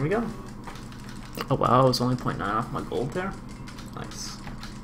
we go. Oh wow, I was only 0.9 off my gold there. Nice.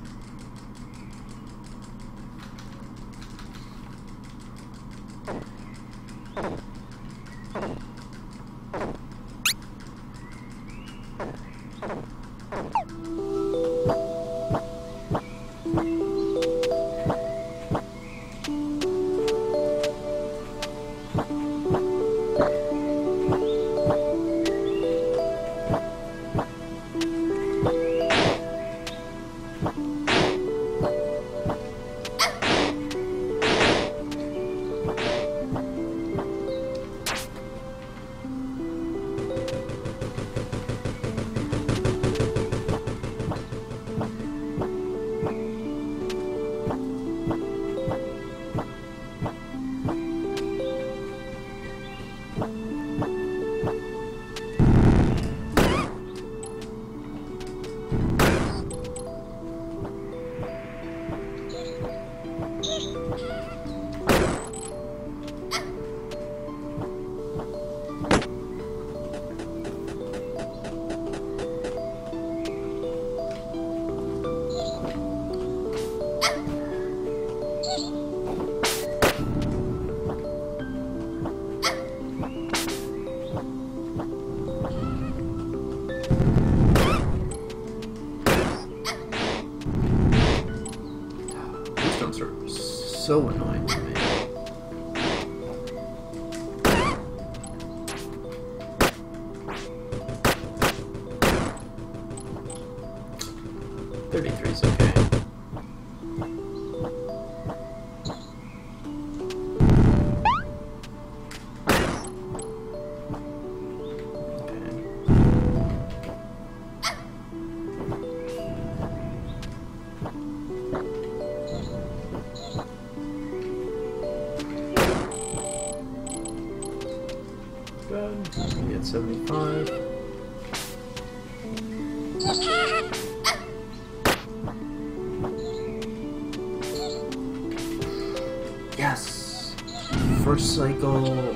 So annoying to me. $33's okay. We had 75. Yes! First cycle.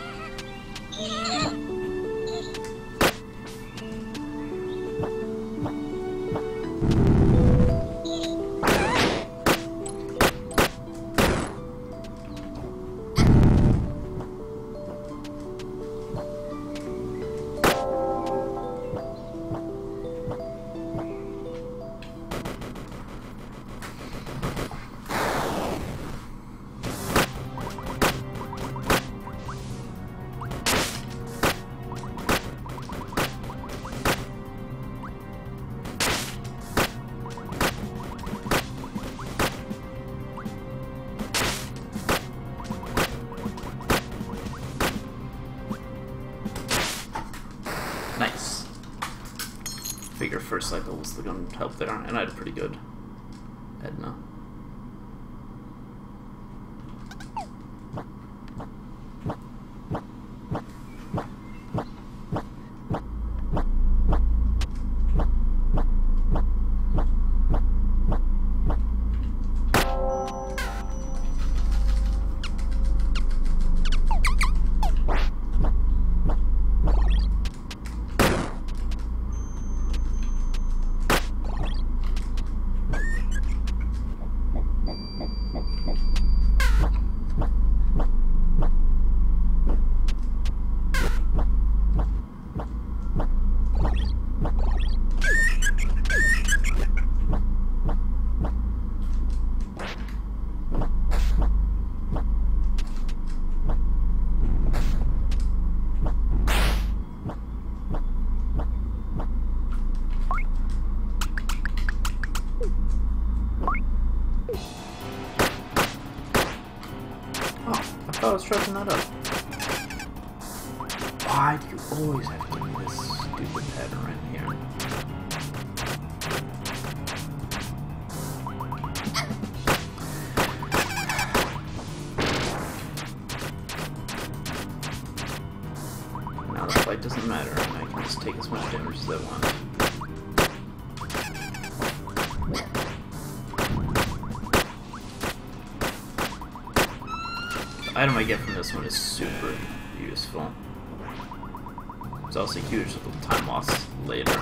Nice. Figure first cycle was the gun help there, and I had a pretty good Edna. I was tracking that up. Why do you always have to do this stupid pattern right here? Now the fight doesn't matter, and I can just take as much damage as I want. The item I get from this one is super useful. It's also huge time loss later.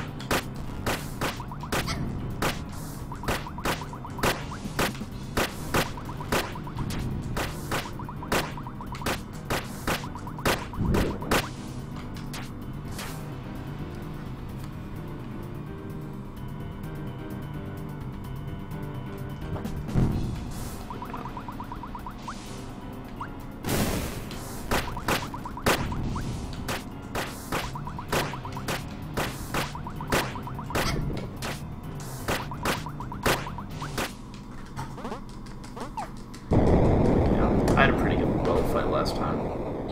I had a pretty good bow fight last time.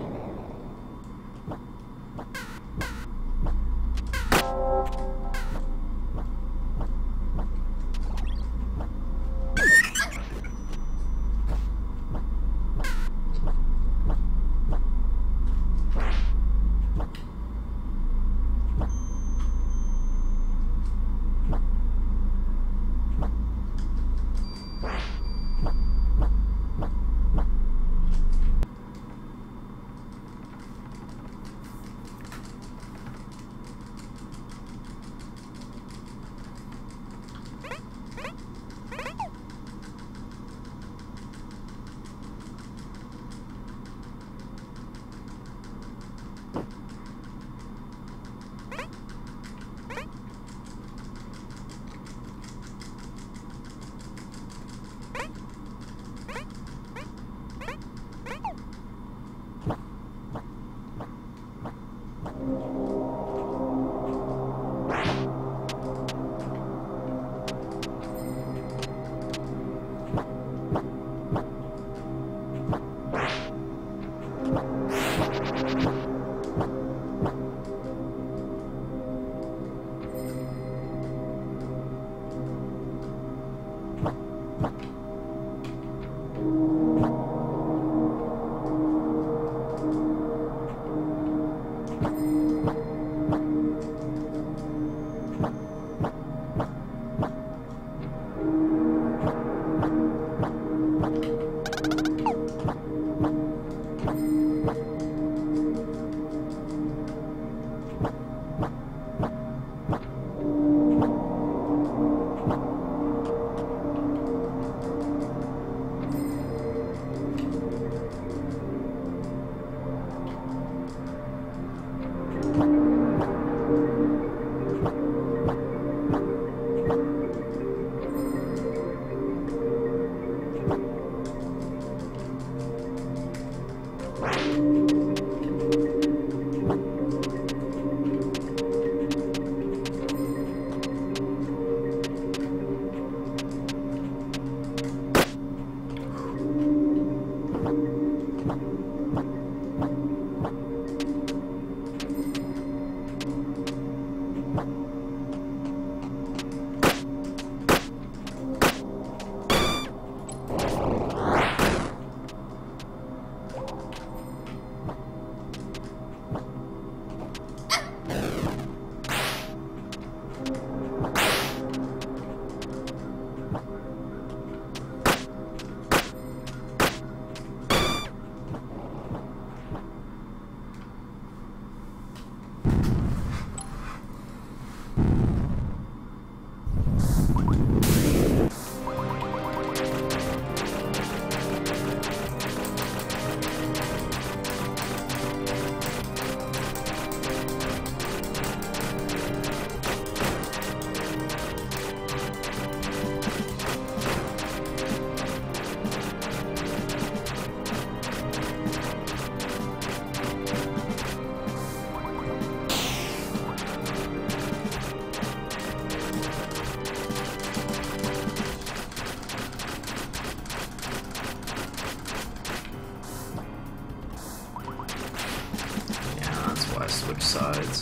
Switch sides.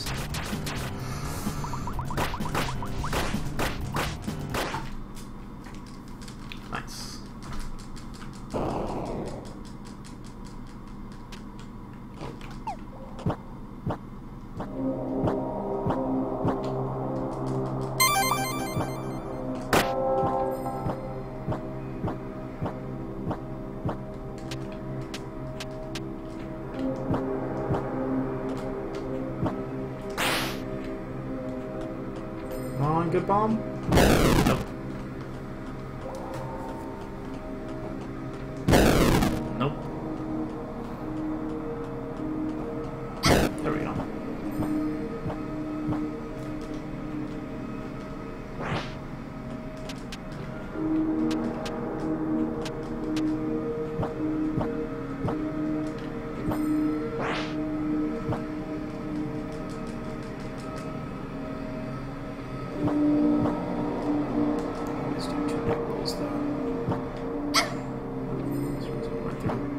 Nice. bomb? Nope. Nope. There we go. Always do 2 big rolls though. This one's going right through.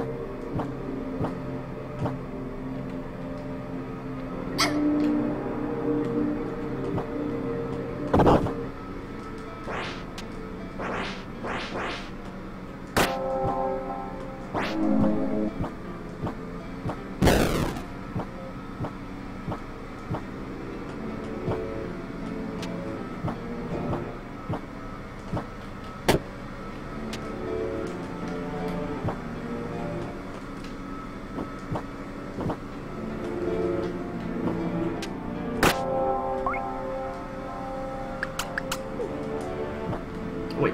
Wait.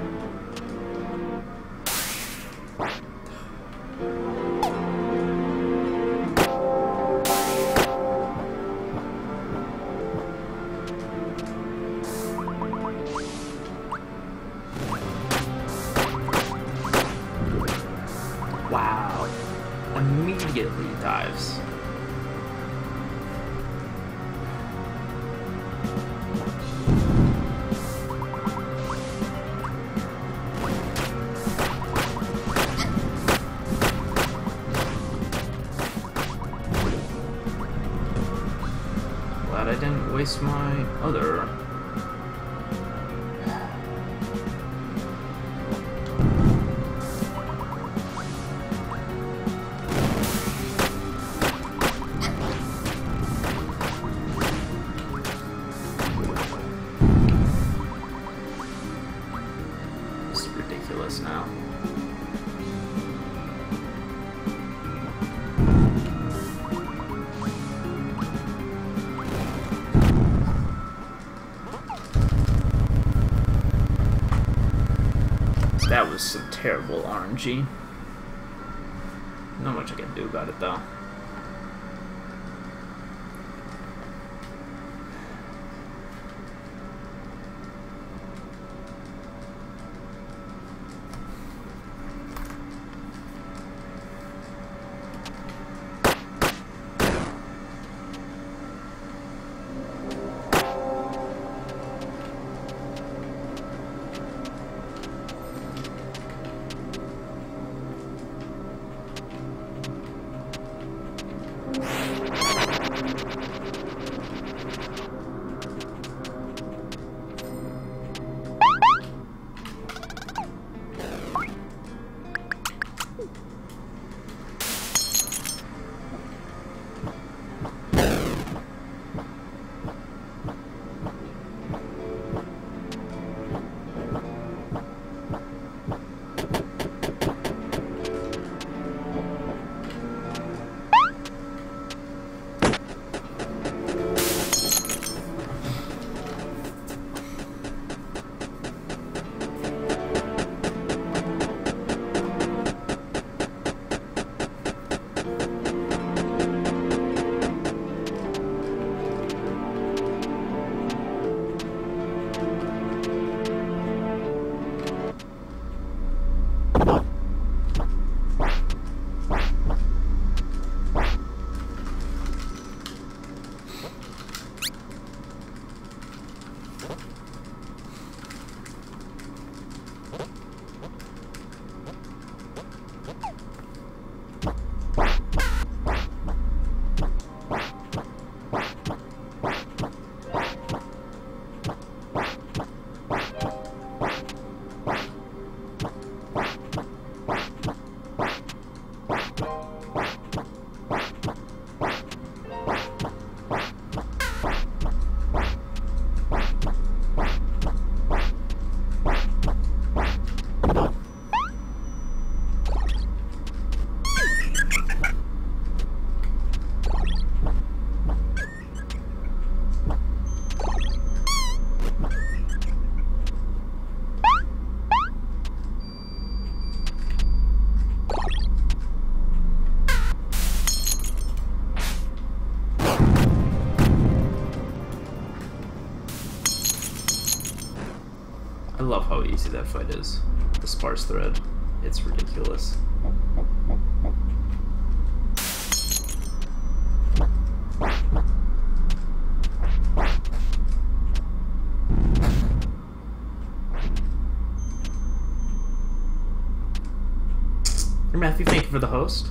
Wow. Immediately dives. Glad I didn't waste my other. This is ridiculous now. That was some terrible RNG. Not much I can do about it though. how easy that fight is. The sparse thread. It's ridiculous. Here, Matthew, thank you for the host.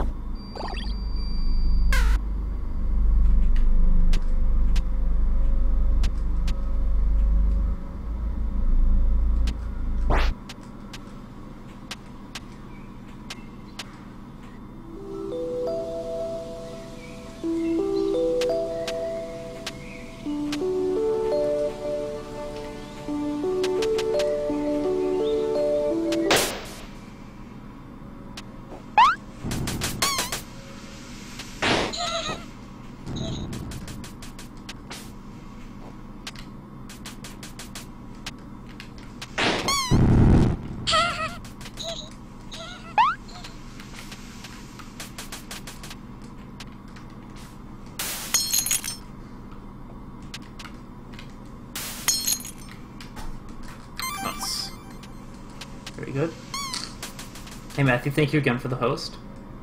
Very good. Hey Matthew, thank you again for the host.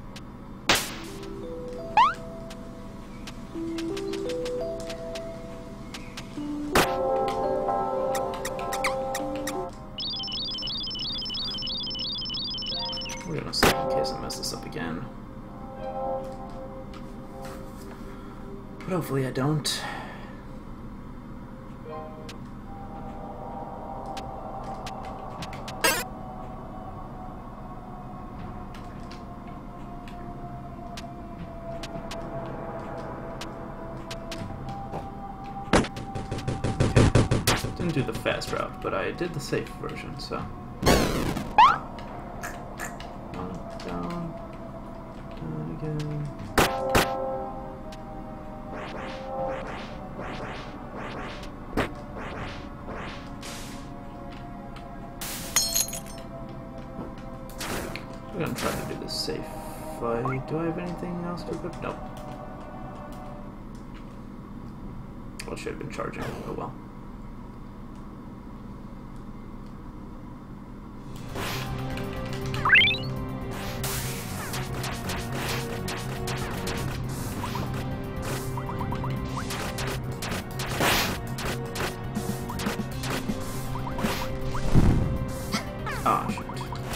We're gonna save in case I mess this up again. But hopefully I don't. Didn't do the fast route, but I did the safe version, so. Down again. We're gonna try to do this safe fight. Do I have anything else to equip? Nope. Well, I should have been charging. Oh well. Ah, shoot.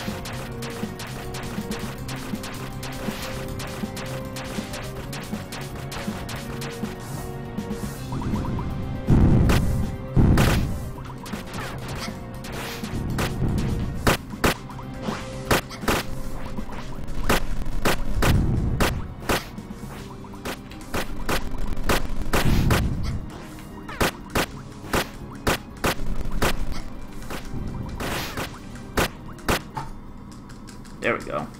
There we go.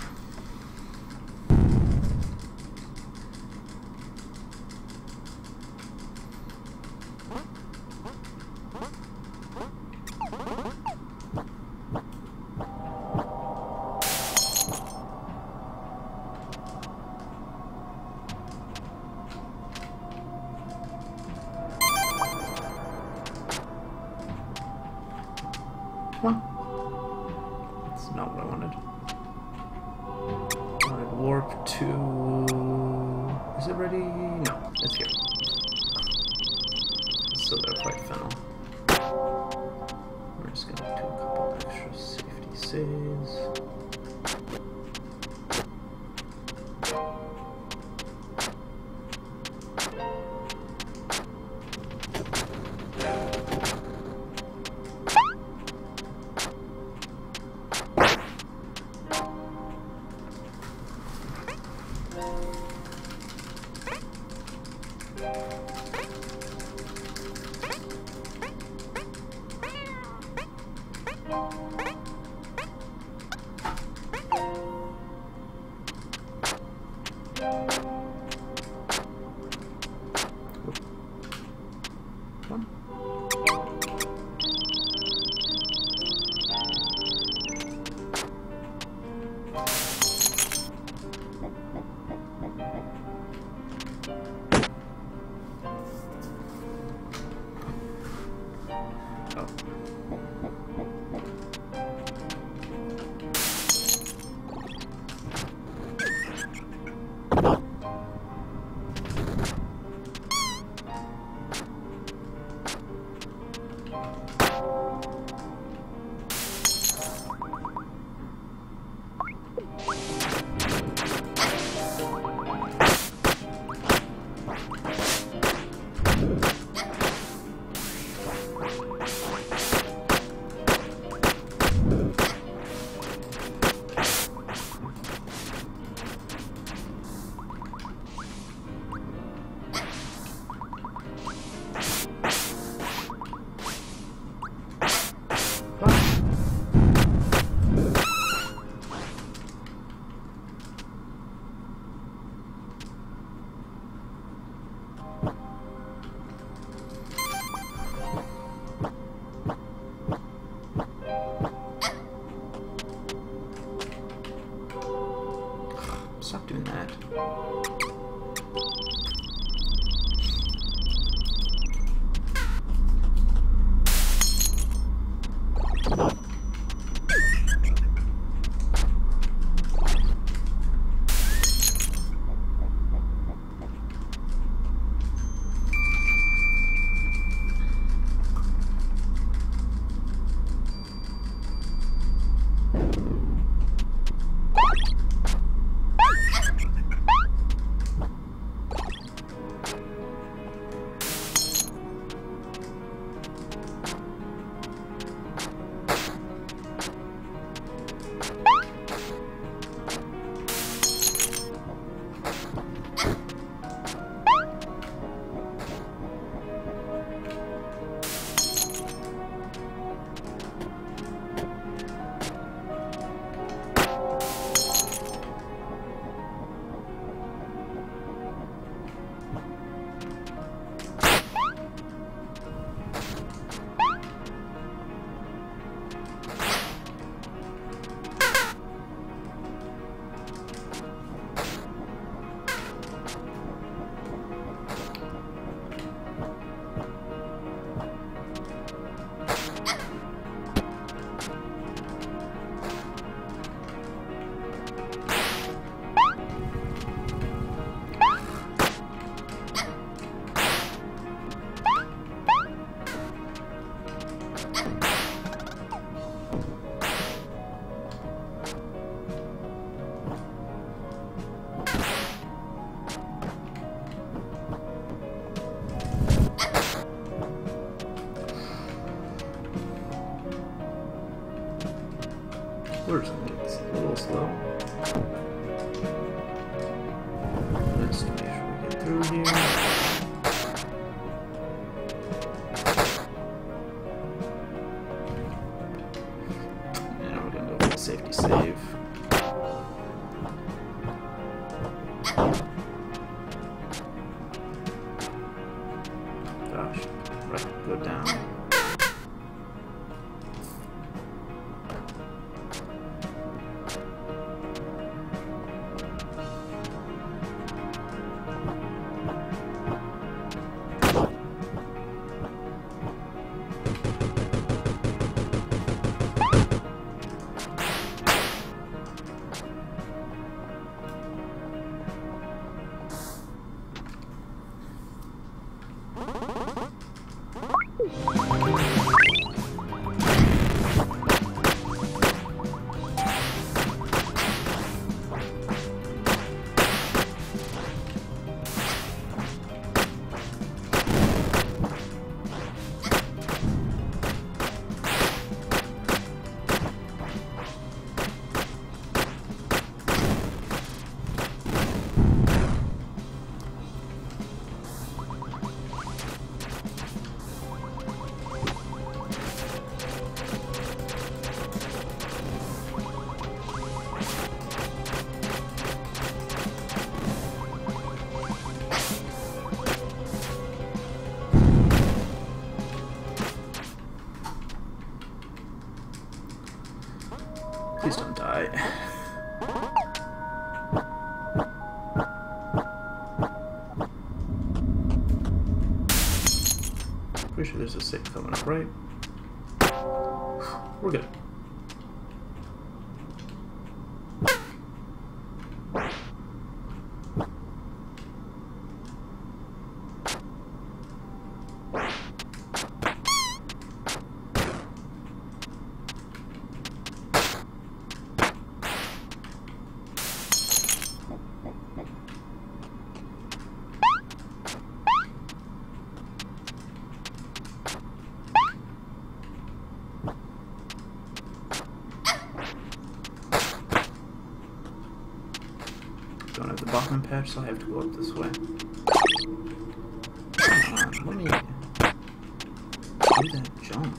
Come on. That's not what I wanted. Warp to... Is it ready? No, it's here. So they'll fight Fennel. We're just gonna do a couple extra safety saves. doing that. It's a little slow. Let's make sure we get through here. And we're gonna go for the safety save. Gosh, right, go down. Please don't die. Pretty sure there's a save coming up, right? We're good. Don't have the bottom patch, so I have to go up this way. Come on, let me do that jump.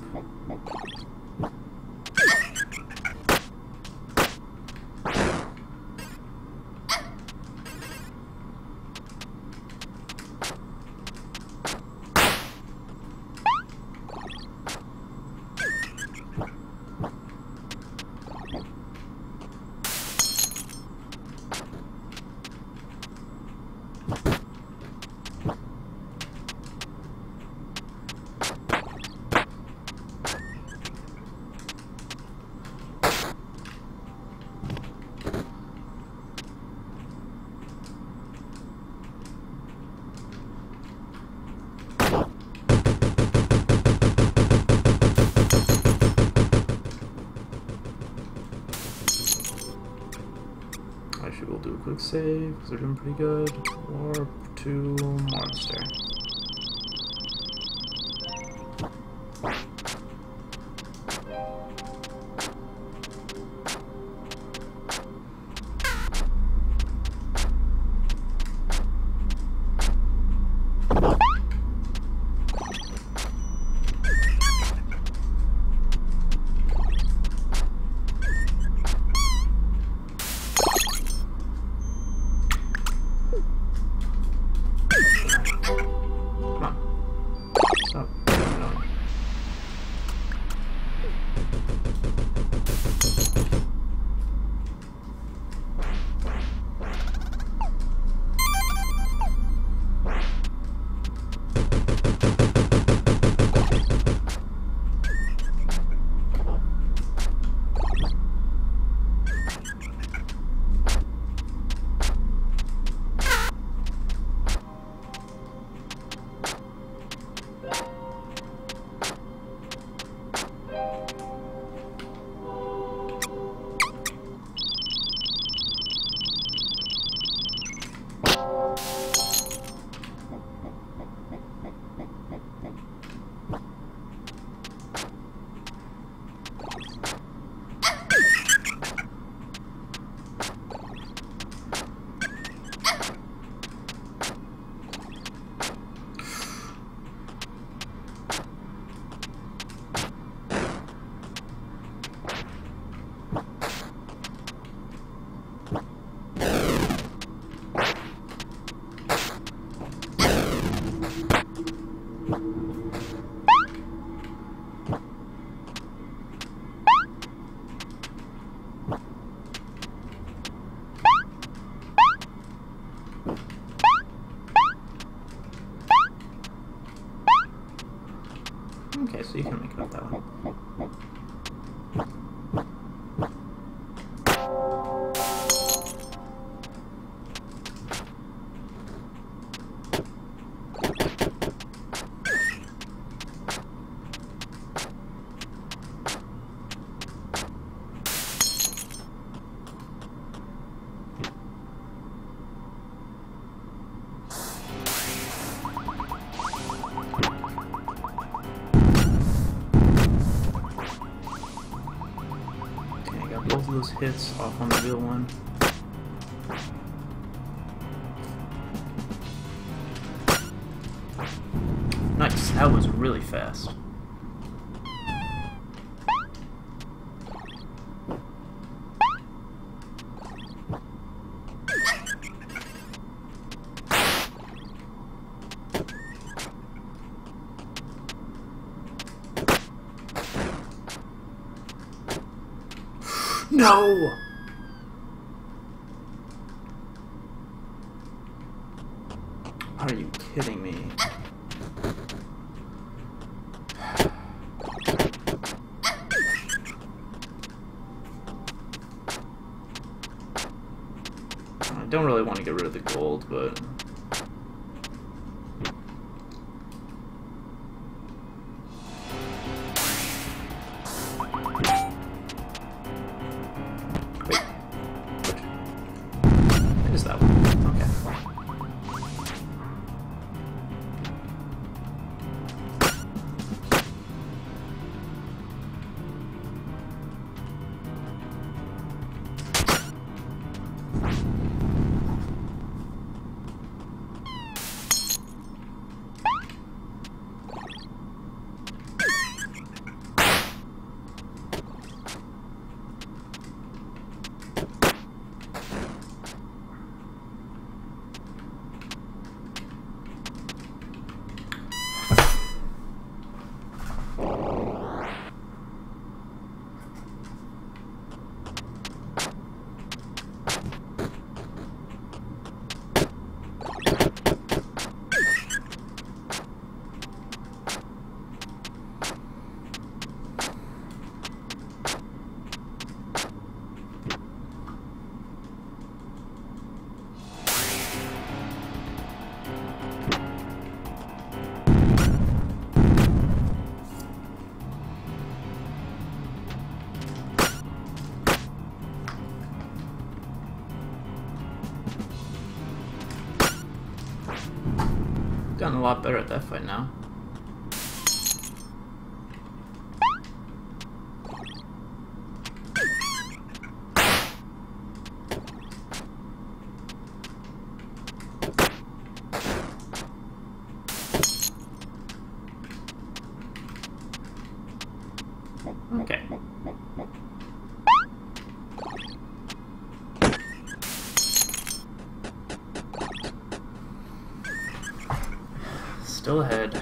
Actually, we'll do a quick save because they're doing pretty good. Warp to monster. Okay, so you can make it up that way. Both of those hits off on the real one. Nice, that was really fast. No! Are you kidding me? I don't really want to get rid of the gold, but... Gotten a lot better at that fight now. Okay. Still ahead.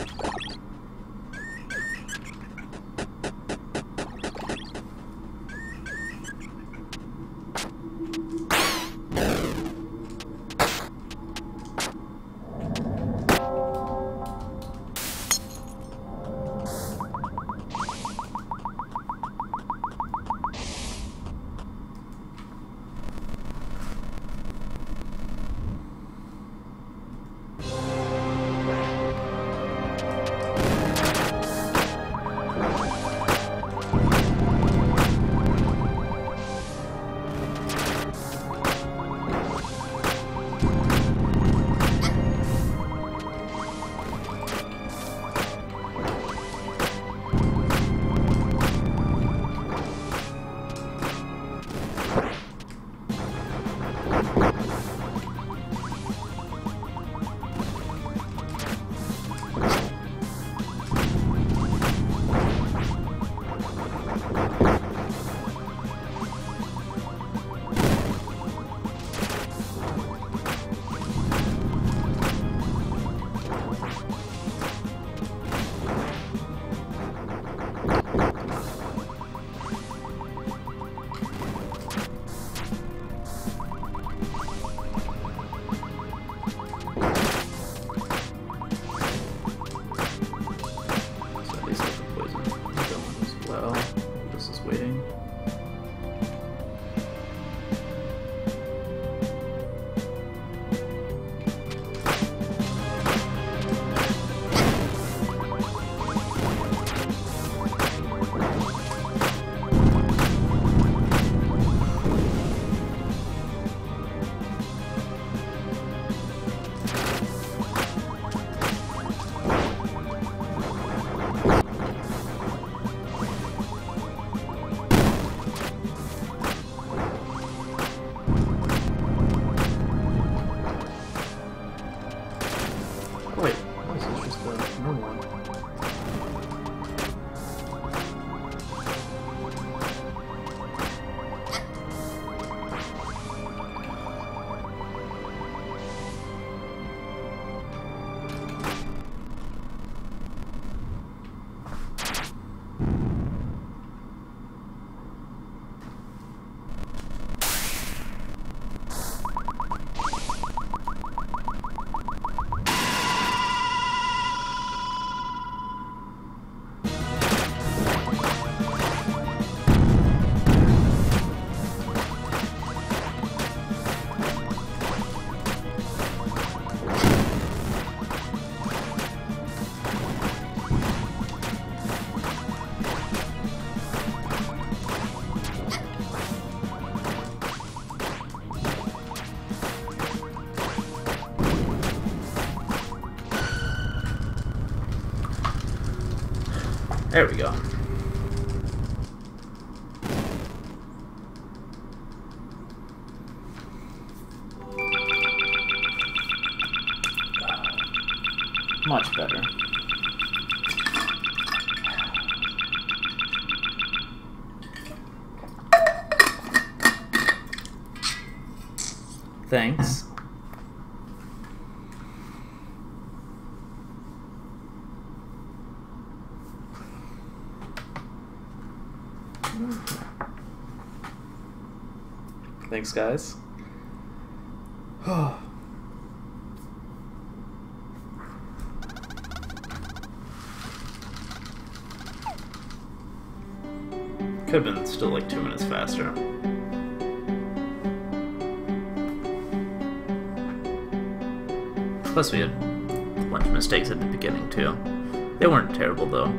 There we go. Much better. Thanks. Thanks, guys. Could have been still like 2 minutes faster. Plus we had a bunch of mistakes at the beginning too. They weren't terrible though.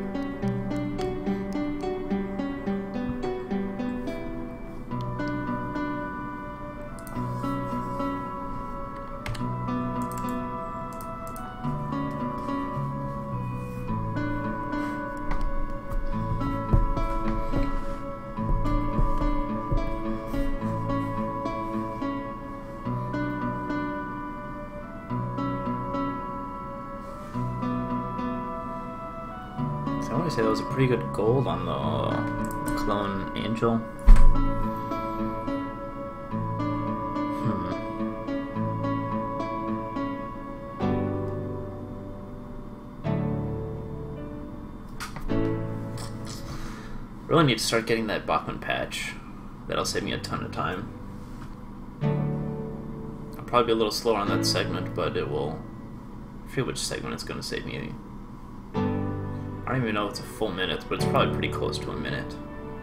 say that was a pretty good gold on the Clone Angel. Really need to start getting that Bachman patch. That'll save me a ton of time. I'll probably be a little slower on that segment, but it will... I forget which segment it's going to save me. I don't even know if it's a full minute, but it's probably pretty close to a minute.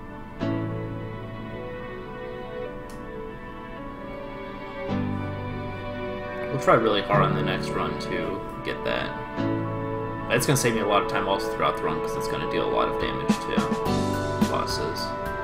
We'll try really hard on the next run to get that. It's going to save me a lot of time also throughout the run because it's going to deal a lot of damage to bosses.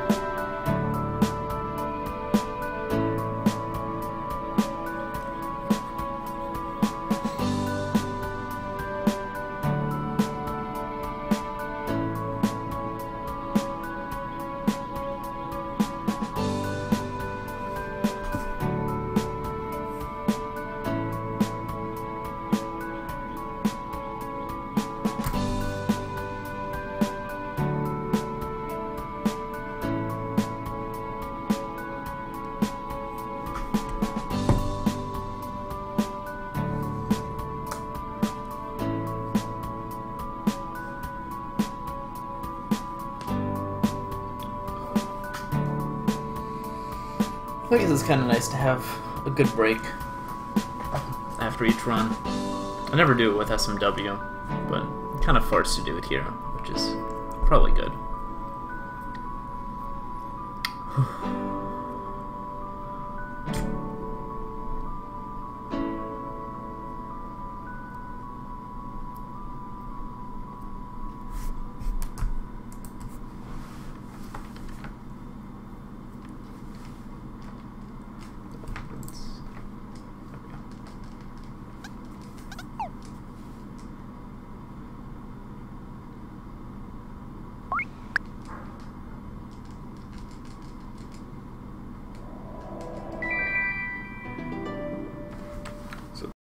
I guess it's kind of nice to have a good break after each run. I never do it with SMW, but I'm kind of forced to do it here, which is probably good.